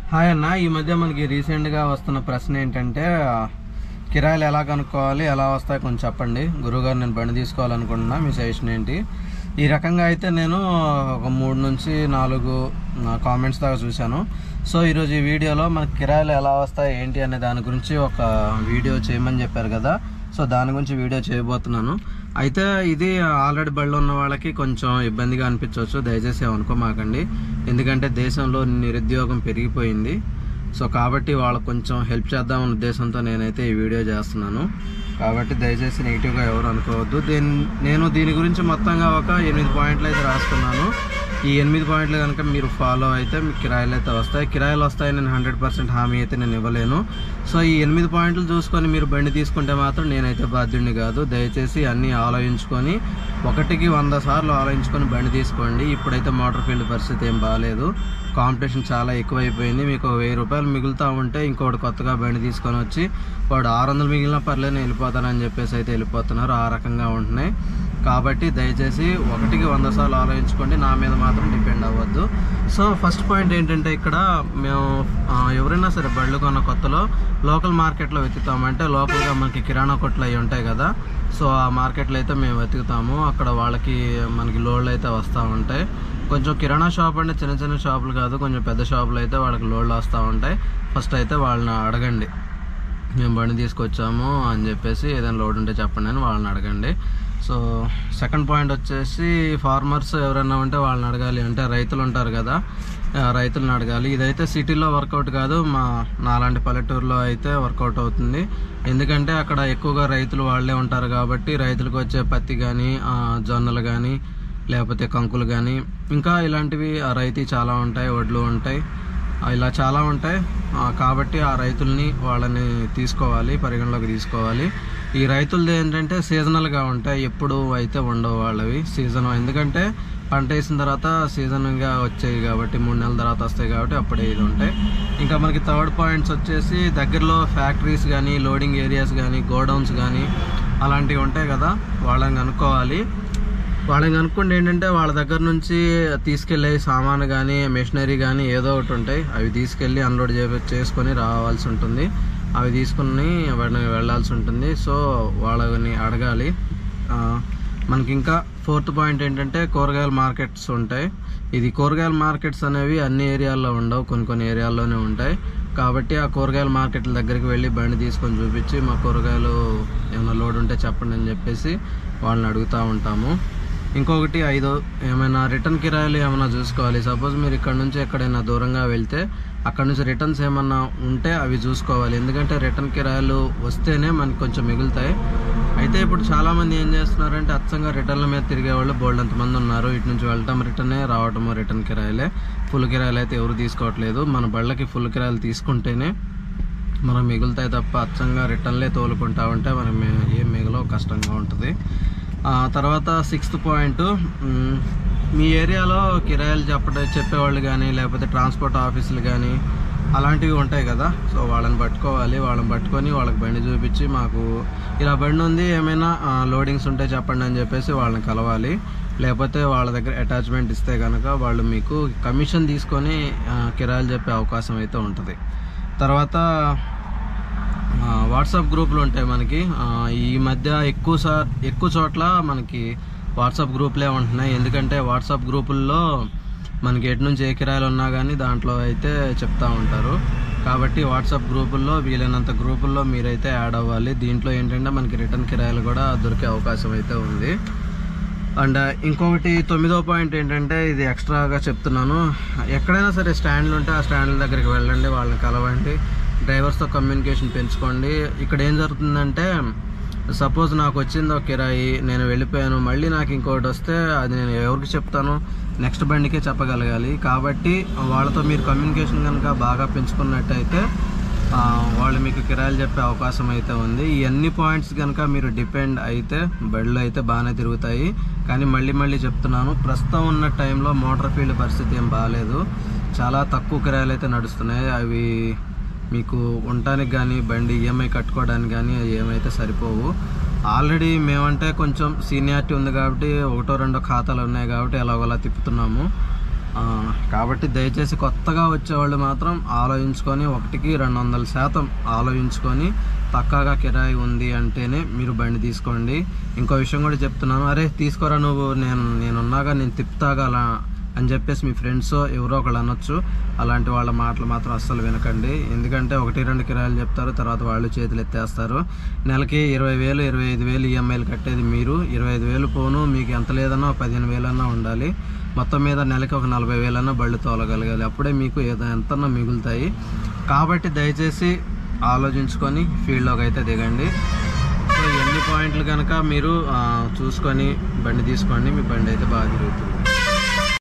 Hi అన్న, ఈ మధ్య మనకి రీసెంట్గా వస్తున్న ప్రశ్న ఏంటంటే కిరాయిలు ఎలా కనుక్కోవాలి, ఎలా వస్తాయి కొంచెం చెప్పండి గురువుగారు. నేను బండి తీసుకోవాలనుకుంటున్నా, మీ సజెషన్ ఏంటి? ఈ రకంగా అయితే నేను ఒక 3 నుంచి 4 కామెంట్స్ దాకా చూశాను. సో ఈరోజు ఈ వీడియోలో మనకి కిరాయిలు ఎలా వస్తాయి ఏంటి అనే దాని గురించి ఒక వీడియో చేయమని చెప్పారు కదా. సో దాని గురించి వీడియో చేయబోతున్నాను. అయితే ఇది ఆల్రెడీ బళ్ళు ఉన్న వాళ్ళకి కొంచెం ఇబ్బందిగా అనిపించవచ్చు, దయచేసి ఏమనుకోమాకండి. ఎందుకంటే దేశంలో నిరుద్యోగం పెరిగిపోయింది. సో కాబట్టి వాళ్ళకు కొంచెం హెల్ప్ చేద్దామన్న ఉద్దేశంతో నేనైతే ఈ వీడియో చేస్తున్నాను. కాబట్టి దయచేసి నెగిటివ్గా ఎవరు అనుకోవద్దు. నేను దీని గురించి మొత్తంగా ఒక 8 పాయింట్లు అయితే రాసుకున్నాను. ఈ 8 పాయింట్లు కనుక మీరు ఫాలో అయితే మీకు కిరాయిలు అయితే వస్తాయి. కిరాయిలు వస్తాయి నేను 100% హామీ అయితే నేను ఇవ్వలేను. సో ఈ 8 పాయింట్లు చూసుకొని మీరు బండి తీసుకుంటే మాత్రం నేనైతే బాధ్యుడిని కాదు. దయచేసి అన్నీ ఆలోచించుకొని 1కి 100 సార్లు ఆలోచించుకొని బండి తీసుకోండి. ఇప్పుడైతే మోటార్ ఫీల్డ్ పరిస్థితి ఏం బాగాలేదు, కాంపిటీషన్ చాలా ఎక్కువైపోయింది. మీకు 1000 రూపాయలు మిగులుతూ ఉంటే ఇంకోటి కొత్తగా బండి తీసుకొని వచ్చి వాడు 600 మిగిలినా పర్లేదు నేను వెళ్ళిపోతానని చెప్పేసి అయితే వెళ్ళిపోతున్నారు. ఆ రకంగా ఉంటున్నాయి. కాబట్టి దయచేసి 1కి 100 సార్లు ఆలోచించుకోండి, నా మీద మాత్రం డిపెండ్ అవ్వద్దు. సో ఫస్ట్ పాయింట్ ఏంటంటే, ఇక్కడ మేము ఎవరైనా సరే బళ్ళు కొన్న కొత్తలో లోకల్ మార్కెట్లో వెతుకుతాము. అంటే లోకల్గా మనకి కిరాణా కొట్లు అవి ఉంటాయి కదా. సో ఆ మార్కెట్లో అయితే మేము వెతుకుతాము. అక్కడ వాళ్ళకి మనకి లోడ్లు అయితే వస్తూ ఉంటాయి. కొంచెం కిరాణా షాప్ అంటే చిన్న చిన్న షాపులు కాదు, కొంచెం పెద్ద షాపులు అయితే వాళ్ళకి లోడ్లు వస్తూ ఉంటాయి. ఫస్ట్ అయితే వాళ్ళని అడగండి, మేము బండి తీసుకొచ్చాము అని చెప్పేసి ఏదైనా లోడ్ ఉంటే చెప్పండి అని వాళ్ళని అడగండి. సో సెకండ్ పాయింట్ వచ్చేసి, ఫార్మర్స్ ఎవరైనా ఉంటే వాళ్ళని అడగాలి. అంటే రైతులు ఉంటారు కదా, రైతులను అడగాలి. ఇదైతే సిటీలో వర్కౌట్ కాదు, నాలాంటి పల్లెటూరులో అయితే వర్కౌట్ అవుతుంది. ఎందుకంటే అక్కడ ఎక్కువగా రైతులు వాళ్ళే ఉంటారు కాబట్టి రైతులకు వచ్చే పత్తి కానీ, జొన్నలు కానీ, లేకపోతే కంకులు కానీ, ఇంకా ఇలాంటివి రైతు చాలా ఉంటాయి, వడ్లు ఉంటాయి, ఇలా చాలా ఉంటాయి. కాబట్టి ఆ రైతుల్ని వాళ్ళని తీసుకోవాలి, పరిగణలోకి తీసుకోవాలి. ఈ రైతులది ఏంటంటే సీజనల్గా ఉంటాయి, ఎప్పుడు అయితే ఉండవు వాళ్ళవి సీజన్. ఎందుకంటే పంట వేసిన తర్వాత సీజన్గా వచ్చాయి కాబట్టి 3 నెలల తర్వాత వస్తాయి కాబట్టి అప్పుడే ఇది ఉంటాయి. ఇంకా మనకి థర్డ్ పాయింట్స్ వచ్చేసి, దగ్గరలో ఫ్యాక్టరీస్ కానీ, లోడింగ్ ఏరియాస్ కానీ, గోడౌన్స్ కానీ అలాంటివి ఉంటాయి కదా, వాళ్ళని కనుక్కోవాలి. వాళ్ళని కనుక్కుంటే ఏంటంటే వాళ్ళ దగ్గర నుంచి తీసుకెళ్ళే సామాను కానీ, మెషినరీ కానీ ఏదో ఒకటి ఉంటాయి, అవి తీసుకెళ్ళి అన్లోడ్ చేసుకొని రావాల్సి ఉంటుంది. అవి తీసుకుని వాటిని వెళ్ళాల్సి ఉంటుంది. సో వాళ్ళని అడగాలి. మనకి ఇంకా ఫోర్త్ పాయింట్ ఏంటంటే, కూరగాయల మార్కెట్స్ ఉంటాయి. ఇది కూరగాయల మార్కెట్స్ అనేవి అన్ని ఏరియాల్లో ఉండవు, కొన్ని ఏరియాల్లోనే ఉంటాయి. కాబట్టి ఆ కూరగాయల మార్కెట్ల దగ్గరికి వెళ్ళి బండి తీసుకొని చూపించి మా కూరగాయలు ఏమైనా లోడ్ ఉంటే చెప్పండి అని చెప్పేసి వాళ్ళని అడుగుతూ ఉంటాము. ఇంకొకటి ఏమైనా రిటర్న్ కిరాయిలు ఏమైనా చూసుకోవాలి. సపోజ్ మీరు ఇక్కడ నుంచి ఎక్కడైనా దూరంగా వెళ్తే అక్కడ నుంచి రిటర్న్స్ ఏమన్నా ఉంటే అవి చూసుకోవాలి. ఎందుకంటే రిటర్న్ కిరాయిలు వస్తేనే మనకి కొంచెం మిగులుతాయి. అయితే ఇప్పుడు చాలామంది ఏం చేస్తున్నారంటే, అచ్చంగా రిటర్న్ల మీద తిరిగే వాళ్ళు బోల్డ్ అంతమంది ఉన్నారు. ఇటు నుంచి వెళ్ళటం రిటర్నే, రావటము రిటర్న్ కిరాయిలే. ఫుల్ కిరాయిలు అయితే ఎవరు తీసుకోవట్లేదు. మన బళ్ళకి ఫుల్ కిరాయిలు తీసుకుంటేనే మనం మిగులుతాయి తప్ప అచ్చంగా రిటర్న్లే తోలుకుంటా ఉంటే మనం ఏం మిగులో కష్టంగా ఉంటుంది. తర్వాత 6th పాయింట్, మీ ఏరియాలో కిరాయిలు చెప్పేవాళ్ళు కానీ, లేకపోతే ట్రాన్స్పోర్ట్ ఆఫీసులు కానీ అలాంటివి ఉంటాయి కదా. సో వాళ్ళని పట్టుకోవాలి. వాళ్ళని పట్టుకొని వాళ్ళకి బండి చూపించి, మాకు ఇలా బండి ఉంది, ఏమైనా లోడింగ్స్ ఉంటే చెప్పండి అని చెప్పేసి వాళ్ళని కలవాలి. లేకపోతే వాళ్ళ దగ్గర అటాచ్మెంట్ ఇస్తే కనుక వాళ్ళు మీకు కమిషన్ తీసుకొని కిరాయిలు చెప్పే అవకాశం అయితే ఉంటుంది. తర్వాత వాట్సాప్ గ్రూపులు ఉంటాయి మనకి. ఈ మధ్య ఎక్కువ చోట్ల మనకి వాట్సాప్ గ్రూపులే ఉంటున్నాయి. ఎందుకంటే వాట్సాప్ గ్రూపుల్లో మనకి ఎటు నుంచి ఏ కిరాయిలు ఉన్నా కానీ దాంట్లో అయితే చెప్తూ ఉంటారు. కాబట్టి వాట్సాప్ గ్రూపుల్లో వీలైనంత గ్రూపుల్లో మీరైతే యాడ్ అవ్వాలి. దీంట్లో ఏంటంటే మనకి రిటర్న్ కిరాయిలు కూడా దొరికే అవకాశం అయితే ఉంది. అండ్ ఇంకొకటి 9వ పాయింట్ ఏంటంటే, ఇది ఎక్స్ట్రాగా చెప్తున్నాను, ఎక్కడైనా సరే స్టాండ్లు ఉంటే ఆ స్టాండ్ల దగ్గరికి వెళ్ళండి, వాళ్ళని కలవండి, డ్రైవర్స్తో కమ్యూనికేషన్ పెంచుకోండి. ఇక్కడ ఏం జరుగుతుందంటే, సపోజ్ నాకు వచ్చింది ఒక కిరాయి, నేను వెళ్ళిపోయాను, మళ్ళీ నాకు ఇంకోటి వస్తే అది నేను ఎవరికి చెప్తాను, నెక్స్ట్ బండికే చెప్పగలగాలి. కాబట్టి వాళ్ళతో మీరు కమ్యూనికేషన్ కనుక బాగా పెంచుకున్నట్టయితే వాళ్ళు మీకు కిరాయిలు చెప్పే అవకాశం అయితే ఉంది. ఈ అన్ని పాయింట్స్ కనుక మీరు డిపెండ్ అయితే బళ్ళు అయితే బాగానే తిరుగుతాయి. కానీ మళ్ళీ చెప్తున్నాను, ప్రస్తుతం ఉన్న టైంలో మోటార్ ఫీల్డ్ పరిస్థితి ఏం బాగాలేదు. చాలా తక్కువ కిరాయిలు అయితే నడుస్తున్నాయి. అవి మీకు ఉండటానికి కానీ, బండి ఈఎంఐ కట్టుకోవడానికి కానీ ఏమైతే సరిపోవు. ఆల్రెడీ మేమంటే కొంచెం సీనియారిటీ ఉంది కాబట్టి 1-2 ఖాతాలు ఉన్నాయి కాబట్టి ఎలాగోలా తిప్పుతున్నాము. కాబట్టి దయచేసి కొత్తగా వచ్చేవాళ్ళు మాత్రం ఆలోచించుకొని 1కి 200% ఆలోచించుకొని పక్కాగా కిరాయి ఉంది అంటేనే మీరు బండి తీసుకోండి. ఇంకో విషయం కూడా చెప్తున్నాను, అరే తీసుకోరా నువ్వు, నేనున్నాగా, నేను తిప్పుతాగా అలా అని చెప్పేసి మీ ఫ్రెండ్స్ ఎవరో ఒకళ్ళు అనొచ్చు. అలాంటి వాళ్ళ మాటలు మాత్రం అస్సలు వినకండి. ఎందుకంటే 1-2 కిరాయిలు చెప్తారు, తర్వాత వాళ్ళు చేతులు ఎత్తేస్తారు. నెలకి 20,000 25,000 ఈఎంఐలు కట్టేది మీరు. 25,000 పోను, మీకు ఎంత లేదన్నా 15,000 ఉండాలి. మొత్తం మీద నెలకి ఒక 40,000 బళ్ళు తోలగలగాలి. అప్పుడే మీకు ఎంతన్నా మిగులుతాయి. కాబట్టి దయచేసి ఆలోచించుకొని ఫీల్డ్లోకి అయితే దిగండి. సో ఎన్ని పాయింట్లు కనుక మీరు చూసుకొని బండి తీసుకోండి, మీ బండి అయితే బాగా తిరుగుతుంది.